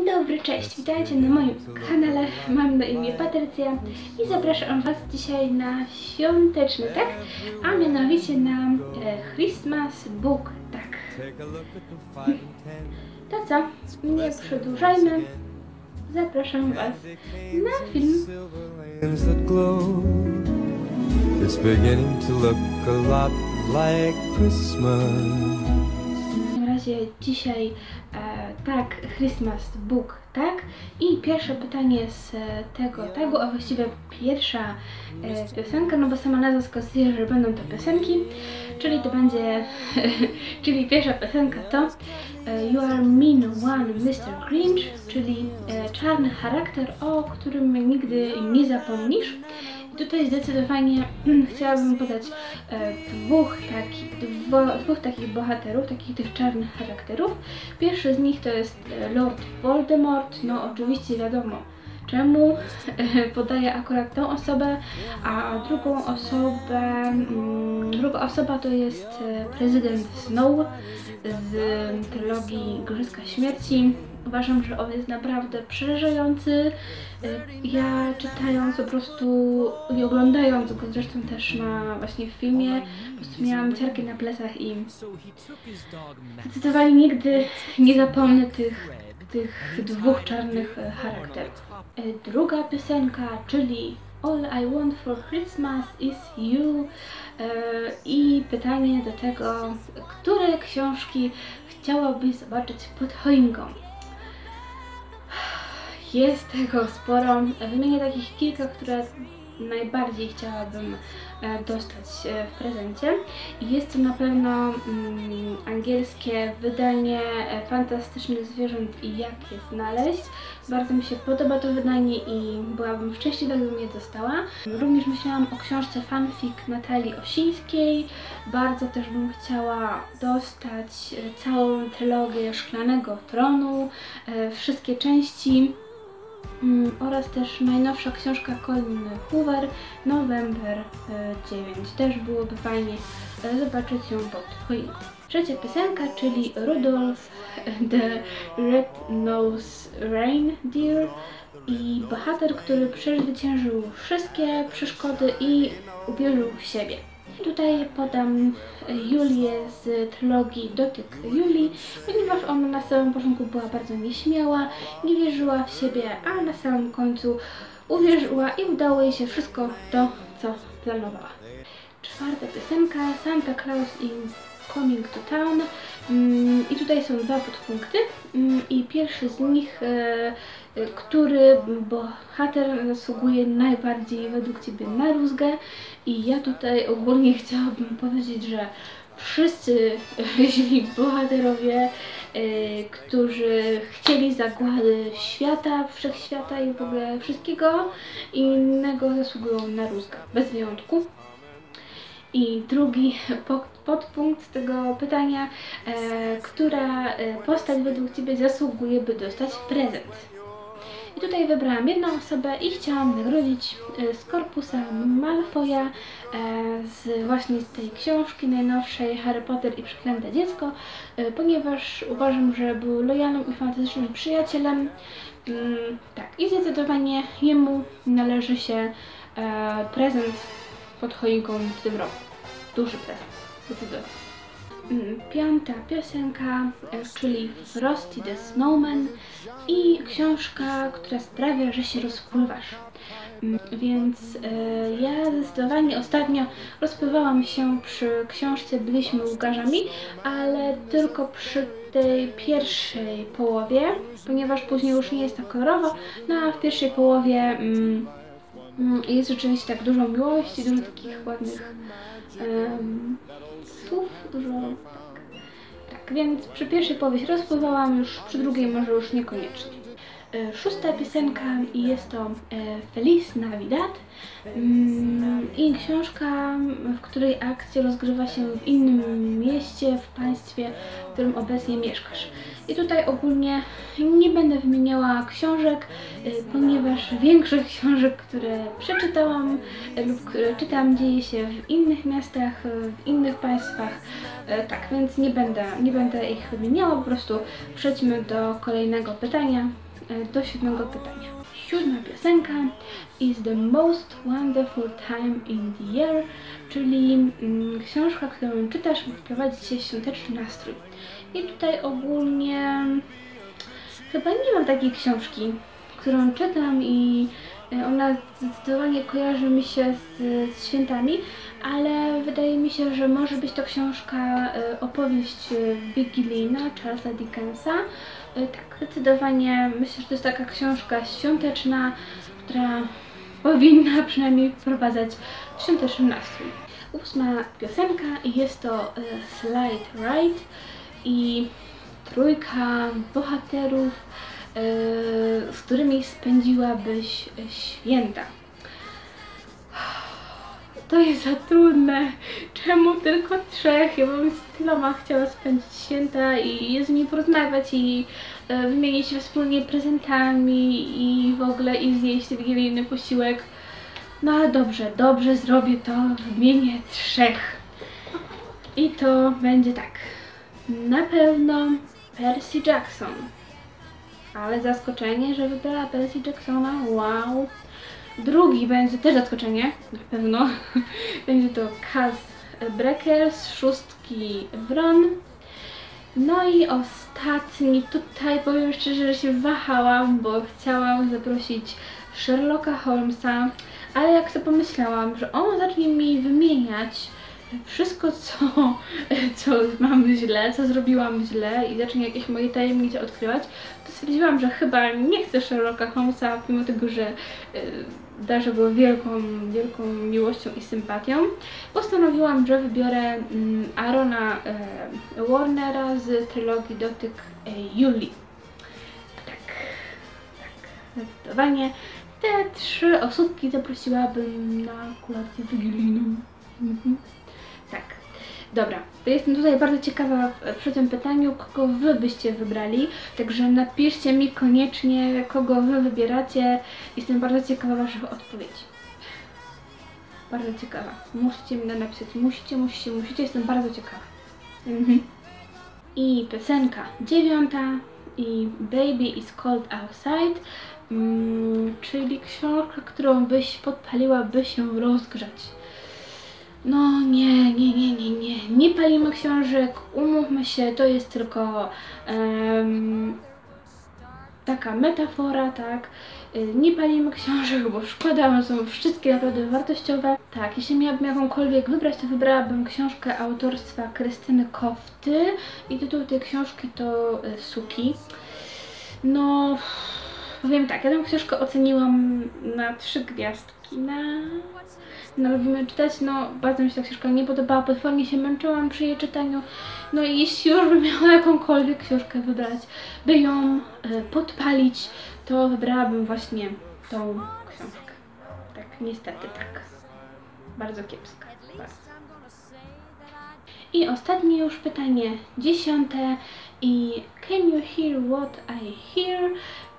Dzień dobry, cześć, witajcie na moim kanale, mam na imię Patrycja i zapraszam Was dzisiaj na świąteczny, tak? A mianowicie na Christmas Book, tak. To co, nie przedłużajmy, zapraszam Was na film. It's beginning to look a lot like Christmas. W razie dzisiaj tak, Christmas Book, tak? I pierwsze pytanie z tego tagu, a właściwie pierwsza piosenka, no bo sama nazwa wskazuje, że będą to piosenki, czyli to będzie, czyli pierwsza piosenka to You Are Mean One Mr. Grinch, czyli czarny charakter, o którym nigdy nie zapomnisz. Tutaj zdecydowanie chciałabym podać dwóch takich bohaterów, takich tych czarnych charakterów. Pierwszy z nich to jest Lord Voldemort, no oczywiście wiadomo czemu podaję akurat tą osobę, a druga osoba to jest prezydent Snow z trylogii Igrzyska Śmierci. Uważam, że on jest naprawdę przerażający. Ja czytając po prostu i oglądając go zresztą też właśnie w filmie, po prostu miałam ciarki na plecach i zdecydowanie nigdy nie zapomnę tych dwóch czarnych charakterów. Druga piosenka, czyli All I Want for Christmas is You. I pytanie do tego, które książki chciałabyś zobaczyć pod choinką? Jest tego sporo. Wymienię takich kilka, które najbardziej chciałabym dostać w prezencie. Jest to na pewno angielskie wydanie Fantastycznych Zwierząt i Jak je znaleźć. Bardzo mi się podoba to wydanie i byłabym szczęśliwa, gdybym je dostała. Również myślałam o książce fanfic Natalii Osińskiej. Bardzo też bym chciała dostać całą trylogię Szklanego Tronu, wszystkie części. Oraz też najnowsza książka Colin Hoover, November 9. Też byłoby fajnie zobaczyć ją pod choinką. Trzecia piosenka, czyli Rudolph the Red-Nosed Reindeer i bohater, który przezwyciężył wszystkie przeszkody i uwierzył w siebie. Tutaj podam Julię z trylogii Dotyk Julii, ponieważ ona na samym początku była bardzo nieśmiała, nie wierzyła w siebie, a na samym końcu uwierzyła i udało jej się wszystko to, co planowała. Czwarta piosenka, Santa Claus is Coming to Town. I tutaj są dwa podpunkty i pierwszy z nich, który bohater zasługuje najbardziej według Ciebie na rózgę, i ja tutaj ogólnie chciałabym powiedzieć, że wszyscy źli bohaterowie, którzy chcieli zagłady świata, wszechświata i w ogóle wszystkiego innego, zasługują na rózgę, bez wyjątku. I drugi podpunkt tego pytania, która postać według Ciebie zasługuje, by dostać prezent? I tutaj wybrałam jedną osobę i chciałam nagrodzić Scorpusa Malfoya właśnie z tej książki najnowszej Harry Potter i Przeklęte Dziecko, ponieważ uważam, że był lojalnym i fantastycznym przyjacielem. Tak, i zdecydowanie jemu należy się prezent pod choinką w tym roku. Duży prezent, zdecydowanie. Piąta piosenka, czyli Frosty the Snowman i książka, która sprawia, że się rozpływasz. Więc ja zdecydowanie ostatnio rozpływałam się przy książce Byliśmy Łkarzami, ale tylko przy tej pierwszej połowie, ponieważ później już nie jest tak kolorowo, no a w pierwszej połowie jest rzeczywiście tak dużo miłości, dużo takich ładnych słów, dużo tak, więc przy pierwszej połowie się rozpływałam, już przy drugiej może już niekoniecznie. Szósta piosenka i jest to Feliz Navidad i książka, w której akcja rozgrywa się w innym mieście, w państwie, w którym obecnie mieszkasz. I tutaj ogólnie nie będę wymieniała książek, ponieważ większość książek, które przeczytałam lub które czytam, dzieje się w innych miastach, w innych państwach. Tak, więc nie będę ich wymieniała, po prostu przejdźmy do kolejnego pytania. do 7 pytania. 7 piosenka is the most wonderful time in the year, czyli książka, którą czytasz, by wprowadzić się w świąteczny nastrój. I tutaj ogólnie chyba nie mam takiej książki, którą czytam i ona zdecydowanie kojarzy mi się z świętami, ale wydaje mi się, że może być to książka opowieść wigilijna Charlesa Dickensa. Tak, zdecydowanie myślę, że to jest taka książka świąteczna, która powinna przynajmniej wprowadzać świąteczny nastrój. 8 piosenka i jest to Slide Ride i trójka bohaterów, z którymi spędziłabyś święta. To jest za trudne. Czemu tylko 3? Ja bym z tyloma chciała spędzić święta i z nimi porozmawiać i wymienić się wspólnie prezentami i w ogóle i zjeść wigilijny posiłek. No ale dobrze zrobię to, wymienię 3. I to będzie tak. Na pewno Percy Jackson. Ale zaskoczenie, że wybrała Percy Jacksona. Wow. Drugi będzie też zaskoczenie, na pewno. Będzie to Cass Breakers, 6 Wron. No i ostatni, tutaj powiem szczerze, że się wahałam, bo chciałam zaprosić Sherlocka Holmesa, ale jak sobie pomyślałam, że on zacznie mi wymieniać wszystko, co mam źle, co zrobiłam źle i zacznie jakieś moje tajemnice odkrywać, to stwierdziłam, że chyba nie chcę Sherlocka Holmesa, mimo tego, że darzę go wielką miłością i sympatią. Postanowiłam, że wybiorę Aarona Warnera z trylogii Dotyk Julii. Tak, zdecydowanie. Te 3 osóbki zaprosiłabym na kolację wigilijną. Tak, dobra, to jestem tutaj bardzo ciekawa przy tym pytaniu, kogo wy byście wybrali, także napiszcie mi koniecznie, kogo wy wybieracie. Jestem bardzo ciekawa waszych odpowiedzi. Bardzo ciekawa. Musicie mi napisać, musicie, jestem bardzo ciekawa. I piosenka 9 i Baby is Cold Outside, czyli książka, którą byś podpaliła, by się rozgrzać. No nie palimy książek, umówmy się, to jest tylko taka metafora, tak? Nie palimy książek, bo szkoda, one są wszystkie naprawdę wartościowe. Tak, jeśli miałabym jakąkolwiek wybrać, to wybrałabym książkę autorstwa Krystyny Kofty i tytuł tej książki to Suki. No, powiem tak, ja tę książkę oceniłam na 3 gwiazdki, lubimy czytać, no bardzo mi się ta książka nie podobała, potwornie się męczyłam przy jej czytaniu, no i jeśli już bym miała jakąkolwiek książkę wybrać, by ją podpalić, to wybrałabym właśnie tą książkę. Tak, niestety tak. Bardzo kiepska. Bardzo. I ostatnie już pytanie, 10. i Can you hear what I hear?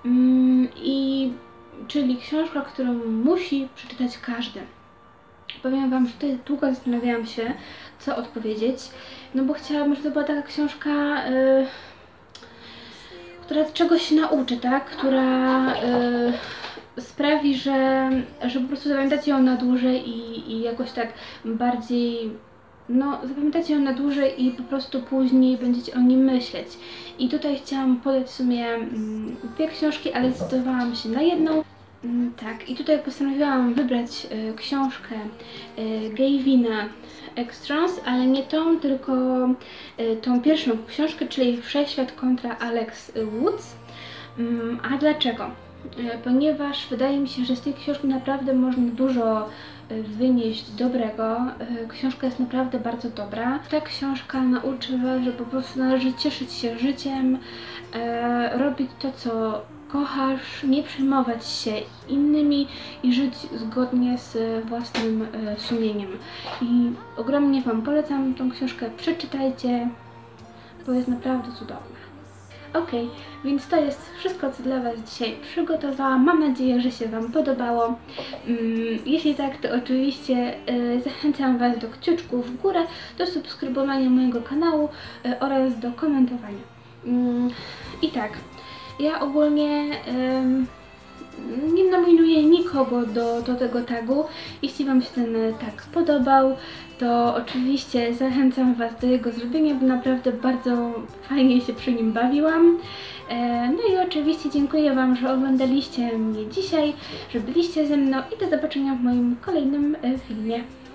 Czyli książka, którą musi przeczytać każdy. Powiem wam, że tutaj długo zastanawiałam się, co odpowiedzieć, no bo chciałabym, żeby to była taka książka, która czegoś się nauczy, tak? Która sprawi, że po prostu zapamiętacie ją na dłużej i jakoś tak bardziej, no zapamiętacie ją na dłużej i po prostu później będziecie o nim myśleć. I tutaj chciałam podać w sumie 2 książki, ale zdecydowałam się na jedną. Tak, i tutaj postanowiłam wybrać książkę Gavina Extrons, ale nie tą, tylko tą pierwszą książkę, czyli Wszechświat kontra Alex Woods. A dlaczego? Ponieważ wydaje mi się, że z tej książki naprawdę można dużo wynieść dobrego. Książka jest naprawdę bardzo dobra. Ta książka nauczy was, że po prostu należy cieszyć się życiem, robić to, co kochasz, nie przejmować się innymi i żyć zgodnie z własnym sumieniem. I ogromnie wam polecam tą książkę, przeczytajcie, bo jest naprawdę cudowna. Ok, więc to jest wszystko, co dla was dzisiaj przygotowałam. Mam nadzieję, że się wam podobało. Jeśli tak, to oczywiście zachęcam was do kciuczków w górę, do subskrybowania mojego kanału oraz do komentowania. I tak, Ja ogólnie nie nominuję nikogo do tego tagu. Jeśli Wam się ten tag podobał, to oczywiście zachęcam Was do jego zrobienia, bo naprawdę bardzo fajnie się przy nim bawiłam. No i oczywiście dziękuję Wam, że oglądaliście mnie dzisiaj, że byliście ze mną i do zobaczenia w moim kolejnym filmie.